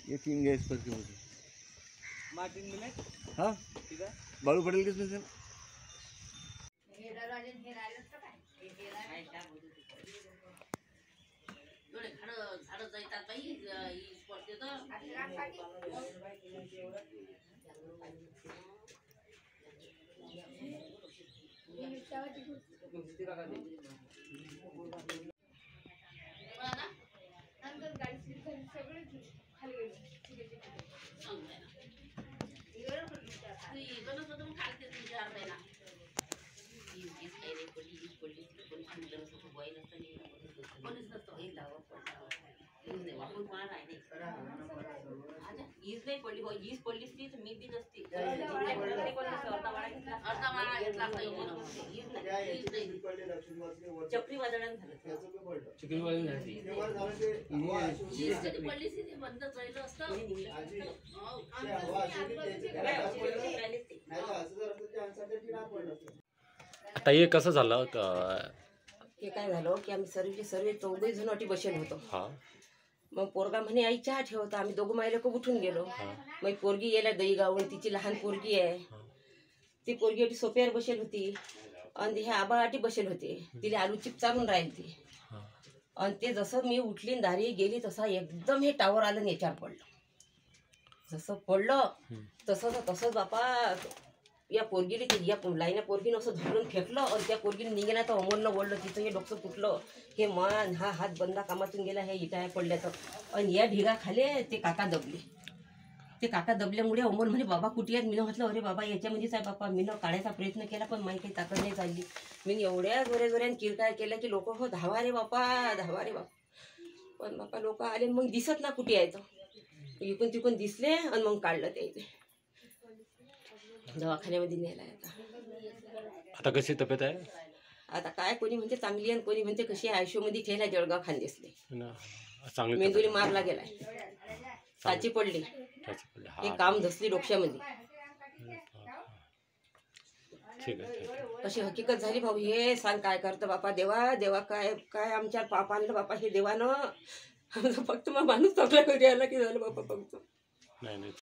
ये 3 गैस पर के मुझे मार्टिन मिले। हाँ ठीक है बालू पटेल किसमें से चक्रीवादळानं झालं आता हे कसं झालं हे काय झालं की आम्ही सर्व चौघही जण अटी बसेल होतो. हा मग पोरगा म्हणे आई चहा ठेवता. आम्ही दोघं मायला उठून गेलो. मग पोरगी गेल्या दही गावून तिची लहान पोरगी आहे. ती पोरगी अटी सोप्यावर बसेल होती आणि हे आबा अटी बसेल होते. तिला आलू चिप चालून राहील ती आणि ते जसं मी उठली दारी गेली तसा एकदम हे टावर आलं आणि याच्यावर पडलं. जसं पडलं तसंच बापा या पोरगीने या लाईना पोरगीनं असं धरून फेकलं आणि त्या पोरगीने निघेला तर अमोलनं ओढलं. तिचं हे डोकं फुटलं. हे मान हा हात बंदा कामातून गेला. हे इटा पडल्याचं आणि या ढिगाखाली ते काका दबले. ते काका दबल्यामुळे अमोल म्हणे बाबा कुठे आहेत. मीनं म्हटलं अरे बाबा याच्यामध्येच आहे बापा. मीनं काढायचा प्रयत्न केला पण माही काही ताकद नाही चालली. मी एवढ्या जोऱ्याने किरकाय केल्या की लोक हो धावा रे बापा धावा रे बापा. पण बापा लोक आले मग दिसत ना कुठे यायचं. इकून तिकून दिसले आणि मग काढलं ते इथे दवाखान्यामध्ये नेला. आता कशी तब्येत आहे. आता काय कोणी म्हणते चांगली आणि कोणी म्हणते कशी आयशोमध्ये ठेला. जळगाव खांदेसले चांगली मेंदुरी मारला गेलाय. साची पडली. हे काम धसली डोक्यामध्ये. ठीक आहे अशी हकीकत झाली भाऊ. हे सांग काय करतं बापा. देवा देवा काय काय आमच्या पाप आणलं बापा हे देवानं. फक्त मग माणूस आपल्या घरी आला की झालं बापा. फक्त नाही नाही